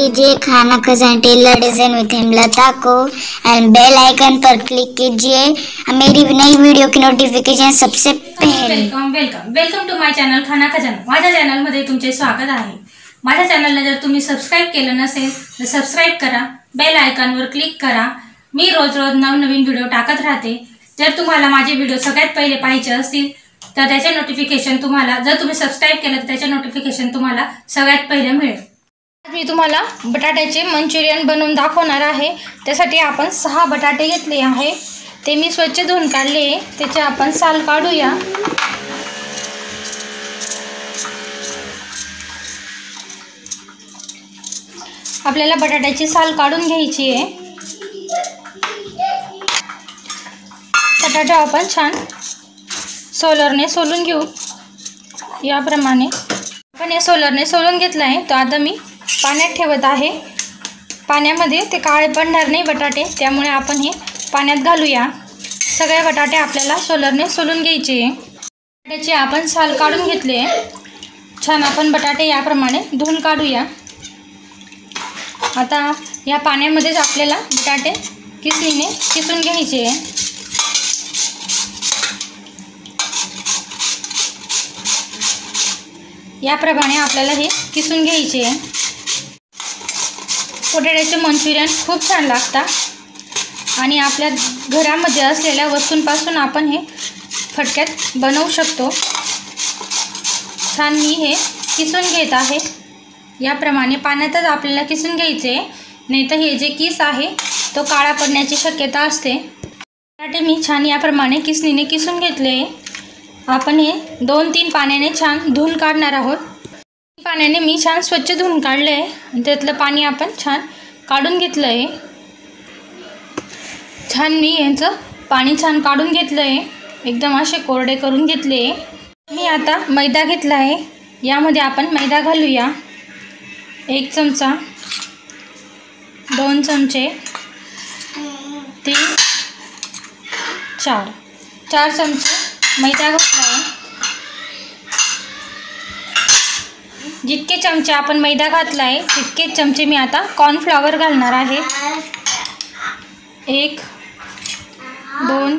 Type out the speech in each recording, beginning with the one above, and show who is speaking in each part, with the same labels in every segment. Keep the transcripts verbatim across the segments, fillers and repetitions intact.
Speaker 1: कीजिए खाना खजाना टेलर डिजाइन विद हेमलता को एंड बेल आइकन पर क्लिक कीजिए मेरी नई वीडियो की नोटिफिकेशन सबसे पहले।
Speaker 2: Welcome welcome welcome to my channel Khana Khazana. माझ्या चॅनलमध्ये तुमचे स्वागत आहे। माझ्या चॅनलला जर तुम्ही सबस्क्राइब केलं नसेल तर सबस्क्राइब करा, बेल आयकॉनवर क्लिक करा। मी रोज रोज नवनवीन व्हिडिओ टाकत राहते। जर तुम्हाला माझे व्हिडिओ सगळ्यात पहिले पाहायचे असतील तर त्याचे नोटिफिकेशन तुम्हाला, जर तुम्ही सबस्क्राइब केलं तर त्याचे नोटिफिकेशन तुम्हाला सगळ्यात पहिले मिळेल। मी तुम्हाला बटाट्याचे मंचुरियन बनवून दाखवणार आहे। त्यासाठी आपण सहा बटाटे घेतले आहे, ते मी स्वच्छ धुवून काढले। त्याचे आपण साल काढूया। आपल्याला बटाट्याची साल काढून घ्यायची आहे। बटाटा आपण छान सोलरने सोलून घेऊ। याप्रमाणे आपण हे सोलरने सोलून घेतला आहे। तो आता मी पाण्यात ठेवत आहे। पाण्यामध्ये ते काळे पडणार नाही बटाटे, त्यामुळे आपण हे पाण्यात घालूया। सगळे बटाटे आपल्याला सोलरने सोलून घ्यायचे। बटाट्याची आपण साल काढून घेतले। छान आपण बटाटे याप्रमाणे धुवून काढूया। आता या पाण्यामध्येच आपल्याला बटाटे किसणीने किसून घ्यायचे। याप्रमाणे आपल्याला हे किसून घ्यायचे। बटाट्याचे मंचुरियन खूप छान लागतात आणि आपल्या घरामध्ये असलेल्या वस्तूंपासून आपण हे फटक्यात बनवू शकतो। छान मी हे किसून घेत आहे। याप्रमाणे पाण्यातच आपल्याला किसून घ्यायचे, नाही तर हे जे किस आहे तो काळा पडण्याची शक्यता असते। बटाटे मी छान याप्रमाणे किसणीने किसून घेतले। आपण हे दोन तीन पाण्याने छान धुवून काढणार आहोत। पाण्याने मी छान स्वच्छ धुवून काढले आणि त्यातलं पाणी आपण छान काढून घेतलं आहे। छान मी यांचं पाणी छान काढून घेतलं आहे, एकदम असे कोरडे करून घेतले। मी आता मैदा घेतला आहे। यामध्ये आपण मैदा घालूया। एक चमचा, दोन चमचे, तीन, चार चार चमचे मैदा घातला आहे। जितके चमचे आपण मैदा घातला आहे तितकेच चमचे मी आता कॉर्नफ्लॉवर घालणार आहे। एक, दोन,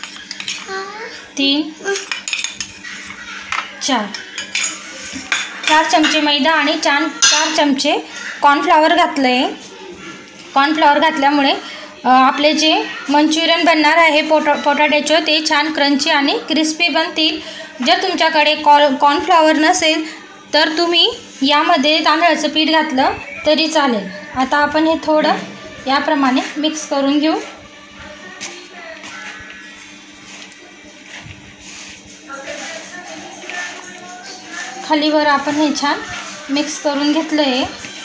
Speaker 2: तीन, चार चार चमचे मैदा आणि चार चार चमचे कॉर्नफ्लॉवर घातलं आहे। कॉर्नफ्लॉवर घातल्यामुळे आपले जे मंचुरियन बनणार आहे पोटा पोटाट्याचे ते छान क्रंची आणि क्रिस्पी बनतील। जर तुमच्याकडे कॉर्न कॉर्नफ्लॉवर नसेल तर तुम्ही यामध्ये तांदळाचं पीठ घातलं तरी चालेल। आता आपण हे थोडं याप्रमाणे मिक्स करून घेऊ। खालीवर आपण हे छान मिक्स करून घेतलं आहे।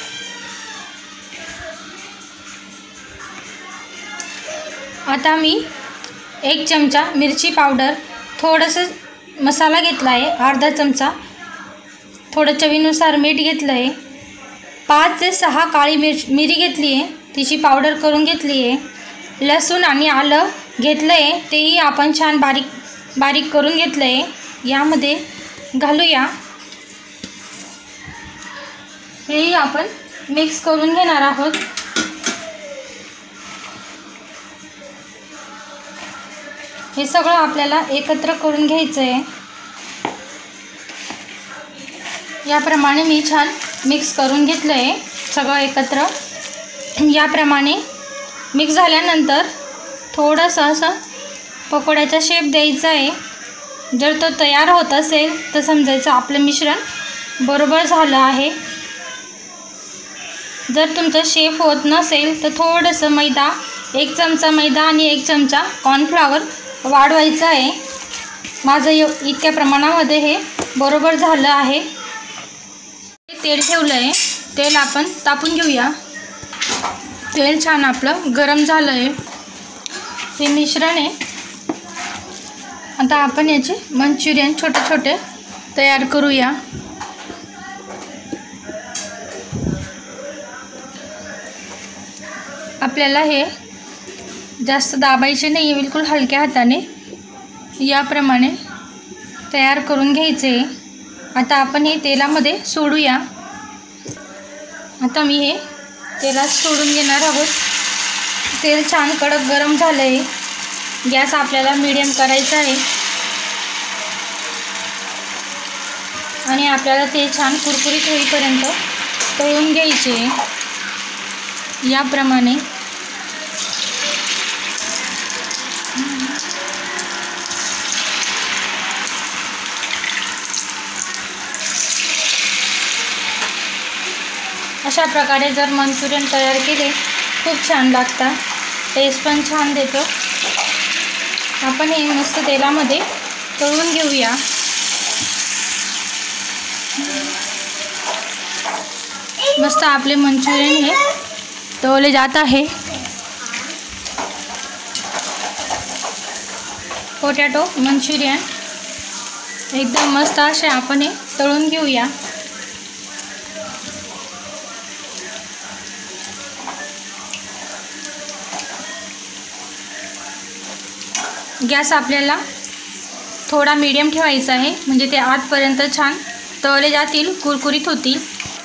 Speaker 2: आता मी एक चमचा मिरची पावडर, थोडंसं मसाला घेतला आहे, अर्धा चमचा, थोडं चवीनुसार मीठ घेतलं आहे, पाच ते सहा काळी मिरच मिरी घेतली आहे, तिची पावडर करून घेतली आहे। लसूण आणि आलं घेतलं आहे, तेही आपण छान बारीक बारीक करून घेतलं आहे। यामध्ये घालूया। हेही आपण मिक्स करून घेणार आहोत। हे सगळं आपल्याला एकत्र करून घ्यायचं आहे। याप्रमाणे मी छान मिक्स करून घेतलं आहे सगळं एकत्र। याप्रमाणे मिक्स झाल्यानंतर थोडंसं असं पकोड्याचा शेप द्यायचा आहे। जर तो तयार होत असेल तर समजायचं आपलं मिश्रण बरोबर झालं आहे। जर तुमचं शेप होत नसेल तर थोडंसं मैदा, एक चमचा मैदा आणि एक चमचा कॉर्नफ्लॉवर वाढवायचं आहे। माझं इतक्या प्रमाणामध्ये हे बरोबर झालं आहे। तेल ठेवलं आहे, तेल आपण तापून घेऊया। तेल छान आपलं गरम झालं आहे। हे मिश्रण आहे। आता आपण याचे मंचुरियन छोटे छोटे तयार करूया। आपल्याला हे जास्त दाबायचे नाही आहे, बिलकुल हलक्या हाताने याप्रमाणे तयार करून घ्यायचे। आता आपण हे तेलामध्ये सोडूया। आता मी हे तेलात सोडून घेणार आहोत। तेल छान कडक गरम झालं आहे। गॅस आपल्याला मीडियम करायचा आहे आणि आपल्याला ते छान कुरकुरीत होईपर्यंत तळून घ्यायचे। याप्रमाणे अशा प्रकारे जर मंचुरियन तयार केले खूप छान लागतात, टेस्ट पण छान देतो। आपण हे मस्त तेलामध्ये तळून घेऊया। मस्त आपले मंचुरियन हे तळले जात आहे। पोटॅटो मंचुरियन एकदम मस्त असे आपण हे तळून घेऊया। गॅस आपल्याला थोडा मीडियम ठेवायचा आहे, म्हणजे ते आतपर्यंत छान तळले जातील, कुरकुरीत होतील।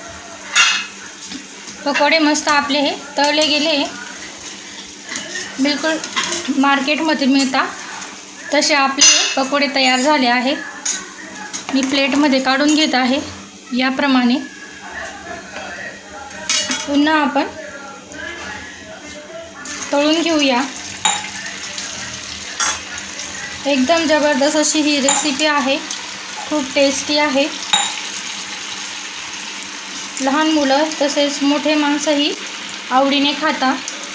Speaker 2: पकोडे मस्त आपले हे तळले गेले, बिलकुल मार्केटमध्ये मिळतात तसे आपले पकोडे तयार झाले आहेत। मी प्लेटमध्ये काढून घेत आहे। याप्रमाणे पुन्हा आपण तळून घेऊया। एकदम जबरदस्त अशी ही रेसिपी आहे, खूप टेस्टी आहे। लहान मुलं तसेच मोठे माणसंही आवडीने खाता।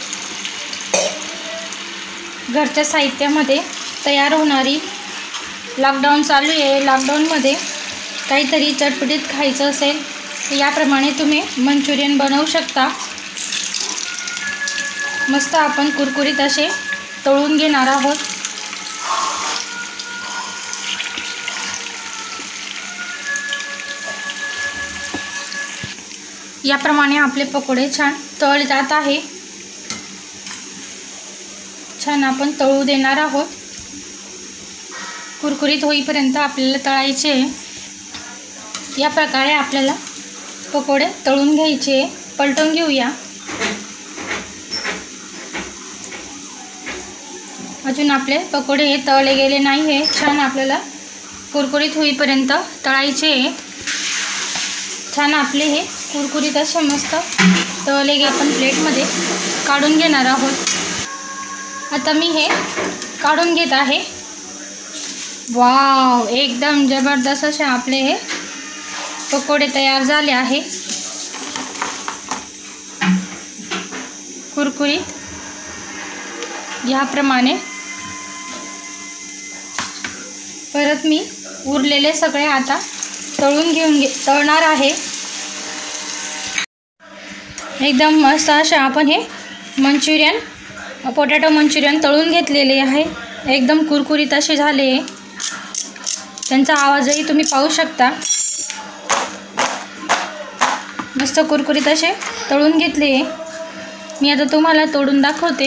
Speaker 2: घरच्या साहित्यामध्ये तयार होणारी, लॉकडाऊन चालू आहे, लॉकडाऊनमध्ये काहीतरी चटपटीत खायचं असेल तर याप्रमाणे तुम्ही मंचुरियन बनवू शकता। मस्त आपण कुरकुरीत असे तळून घेणार आहोत। याप्रमाणे आपले पकोडे छान तळले जात आहे। छान आपण तळू देणार आहोत, कुरकुरीत होईपर्यंत आपल्याला तळायचे। या प्रकारे आपल्याला पकोडे तळून घ्यायचे। पलटून घेऊया। अजून आपले पकोडे हे तळले गेले नाही आहे, छान आपल्याला कुरकुरीत होईपर्यंत तळायचे। छान आपले हे कुरकुरीत असे मस्त तळले गे आपण प्लेटमध्ये काढून घेणार आहोत। आता मी हे काढून घेत आहे। वाव, एकदम जबरदस्त असे आपले हे पकोडे तयार झाले आहे, कुरकुरीत। याप्रमाणे परत मी उरलेले सगळे आता तळून घेऊन घे तळणार आहे। एकदम मस्त असे आपण हे मंचुरियन, पोटॅटो मंचुरियन तळून घेतलेले आहे। एकदम कुरकुरीत असे झाले, त्यांचा आवाजही तुम्ही पाहू शकता। मस्त कुरकुरीत असे तळून घेतले। मी आता तुम्हाला तोडून दाखवते।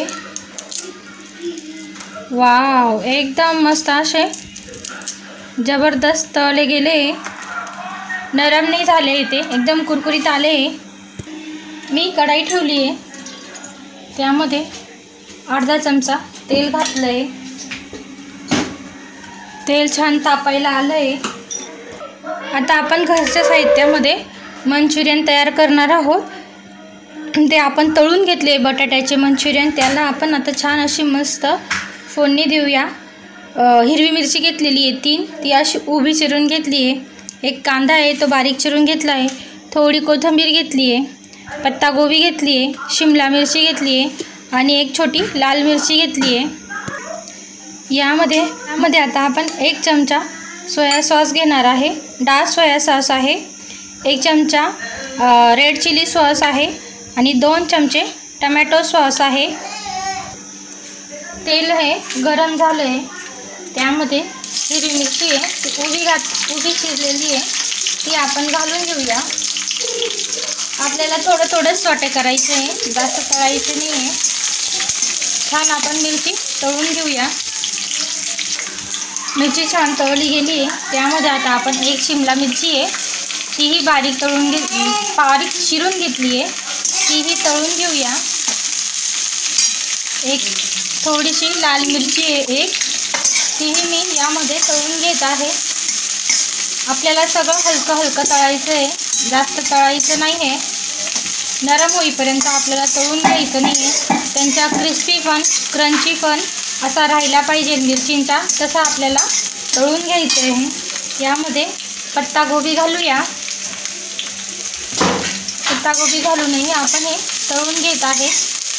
Speaker 2: वाव, एकदम मस्त असे जबरदस्त तळले गेले, नरम नाही झाले, ते एकदम कुरकुरीत आले। मी कढाई ठेवली आहे, त्यामध्ये अर्धा चमचा तेल घातलं आहे। तेल छान तापायला आलं आहे। आता आपण घरच्या साहित्यामध्ये मंचुरियन तयार करणार आहोत। ते आपण तळून घेतले बटाट्याचे मंचुरियन, त्याला आपण आता छान अशी मस्त फोडणी देऊया। हिरवी मिरची घेतलेली आहे तीन, ती अशी उभी चिरून घेतली आहे। एक कांदा आहे, तो बारीक चिरून घेतला आहे। थोडी कोथिंबीर घेतली आहे, पत्तागोबी घेतली आहे, शिमला मिरची घेतली आहे आणि एक छोटी लाल मिरची घेतली आहे। यामध्ये यामध्ये आता आपण एक चमचा सोया सॉस घेणार आहे। डार्क सोया सॉस आहे, एक चमचा रेड चिली सॉस आहे आणि दोन चमचे टमॅटो सॉस आहे। तेल हे गरम झालं आहे, त्यामध्ये हिरवी मिरची आहे, ती उभी घात उभी चिरलेली आहे, ती आपण घालून घेऊया। आपल्याला थोडं थोडं सॉटे करायचं आहे, जास्त तळायचं नाही आहे। छान आपण मिरची तळून घेऊया। मिरची छान तळली गेली आहे, त्यामध्ये आता आपण एक शिमला मिरची आहे, तीही बारीक तळून घे बारीक चिरून घेतली आहे। तीही तळून घेऊया। एक थोडीशी लाल मिरची आहे एक, तीही मी यामध्ये तळून घेत आहे। आपल्याला सगळं हलकं हलकं तळायचं आहे, जास्त तळायचं नाही आहे। नरम होईपर्यंत आपल्याला तळून घ्यायचं नाही आहे। त्यांचा क्रिस्पी पण क्रंची पण असा राहिला पाहिजे मिरचींचा, तसा आपल्याला तळून घ्यायचं आहे। यामध्ये पत्तागोबी घालूया। पत्तागोबी घालूनही आपण हे तळून घेत आहे।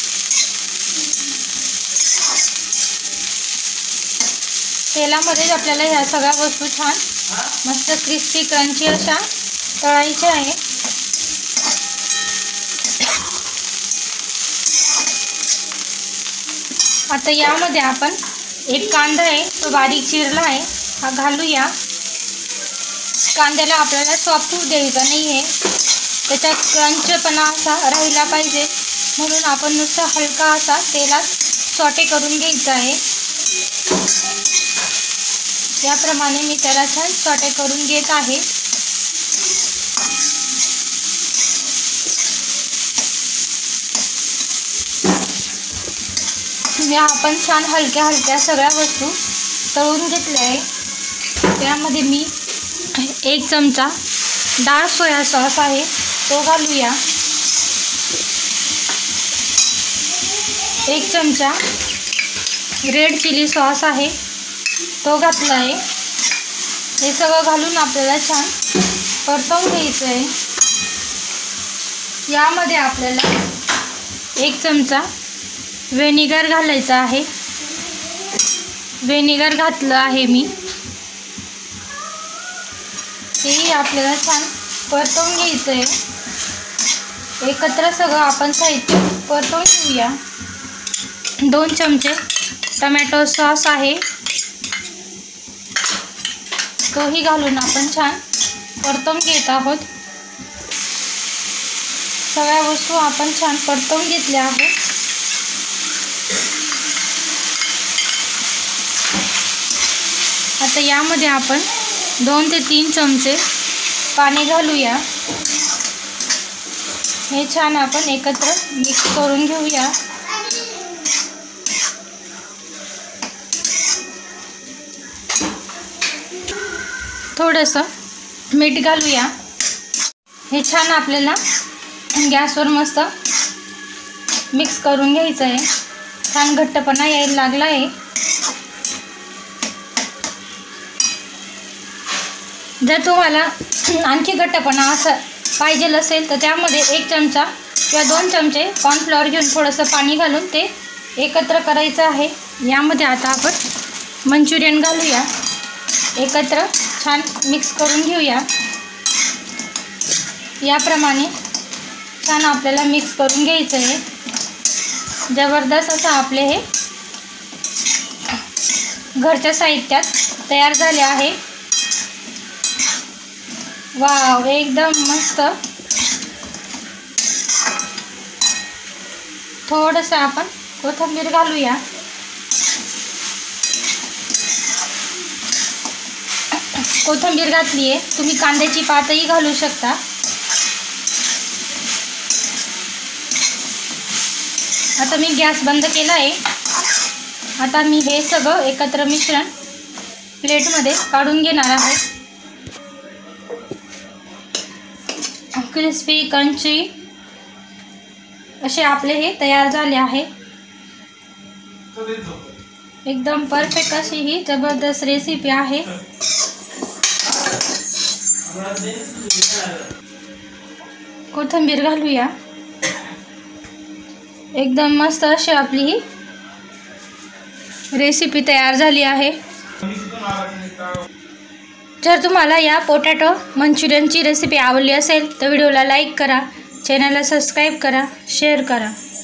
Speaker 2: तेलामध्येच आपल्याला ह्या सगळ्या वस्तू छान मस्त क्रिस्पी क्रंची अशा तळायच्या आहे। आता यामध्ये आपण एक कांदा आहे तो बारीक चिरला आहे हा घालूया। कांद्याला आपल्याला सॉफ्ट होऊ द्यायचा नाही आहे, त्याचा क्रंचपणा असा राहिला पाहिजे, म्हणून आपण नुसता हलका असा तेलात सॉटे करून घ्यायचा आहे। याप्रमाणे मी त्याला छान सॉटे करून घेत आहे। या आपण छान हलक्या हलक्या सगळ्या वस्तू तळून घेतल्या आहे। त्यामध्ये मी एक चमचा डाळ सोया सॉस आहे तो घालूया। एक चमचा रेड चिली सॉस आहे तो घातला आहे। हे सगळं घालून आपल्याला छान परतवून घ्यायचं आहे। यामध्ये आपल्याला एक चमचा व्हिनेगर घालायचा आहे। व्हिनेगर घातलं आहे मी, तेही आपल्याला छान परतवून घ्यायचं आहे। एकत्र सगळं आपण साहित्य परतवून घेऊया। दोन चमचे टमॅटो सॉस आहे तोही घालून आपण छान परतवून घेत आहोत। सगळ्या वस्तू आपण छान परतवून घेतल्या आहेत। आता यामध्ये आपण दोन ते तीन चमचे पाणी घालूया। हे छान आपण एकत्र मिक्स करून घेऊया। थोडंसं मीठ घालूया। हे छान आपल्याला गॅसवर मस्त मिक्स करून घ्यायचं आहे। छान घट्टपणा यायला लागला आहे। जर तुम्हाला आणखी घट्टपणा असं पाहिजे असेल तर त्यामध्ये एक चमचा किंवा दोन चमचे कॉर्नफ्लॉवर घेऊन थोडंसं पाणी घालून ते एकत्र करायचं आहे। यामध्ये आता आपण मंचुरियन घालूया, एकत्र छान मिक्स करून घेऊया। याप्रमाणे छान आपल्याला मिक्स करून घ्यायचं आहे। जबरदस्त असं आपले हे घरच्या साहित्यात तयार झाले आहे। वाव, एकदम मस्त। थोडंसं आपण कोथिंबीर घालूया। कोथिंबीर घातली आहे, तुम्ही कांद्याची पातही घालू शकता। आता मी गॅस बंद केला आहे। आता मी हे सगळं एकत्र मिश्रण प्लेटमध्ये काढून घेणार आहे। क्रिस्पी क्रंची असे आपले हे तयार झाले आहे। एकदम परफेक्ट अशी ही जबरदस्त रेसिपी आहे। कोथिंबीर घालूया। एकदम मस्त अशी आपली ही रेसिपी तयार झाली आहे। जर तुम्हाला या पोटॅटो मंचुरियनची रेसिपी आवडली असेल तर व्हिडिओला लाईक करा, चॅनलला सबस्क्राईब करा, शेअर करा।